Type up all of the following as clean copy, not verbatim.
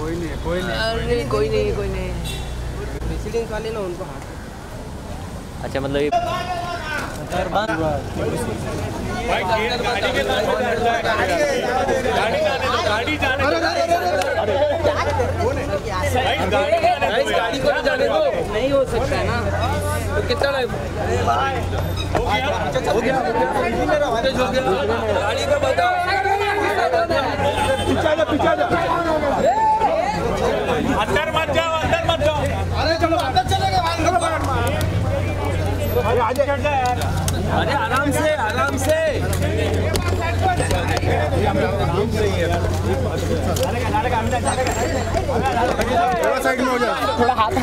कोई नहीं कोई नहीं। अरे कोई नहीं कोई नहीं। प्रेसिडेंट वाले ना उनको हाथ। अच्छा मतलब ये गाड़ी जाने गाड़ी को जाने दो। नहीं हो सकता है ना, तो कितना टाइम हो गया गाड़ी को बताओ। पीछे जा अंदर मत जाओ अरे चलो अंदर चलेगा भाई। आगे चढ़ जा यार। अरे आराम से थोड़ा साइड में हो जा। थोड़ा हाथ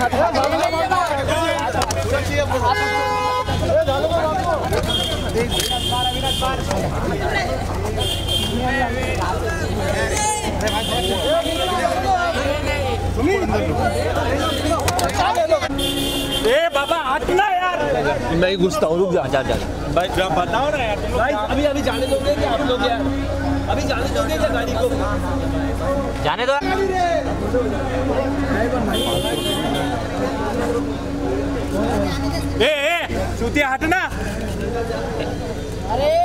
ए बाबा हटना यार। मैं घुसता हूँ, रुक जा भाई बताओ ना यार तुम लोग। अभी जाने दोगे क्या आप लोग? यार अभी जाने दोगे क्या गाड़ी को? जाने दो। ए चूतिया हटना। अरे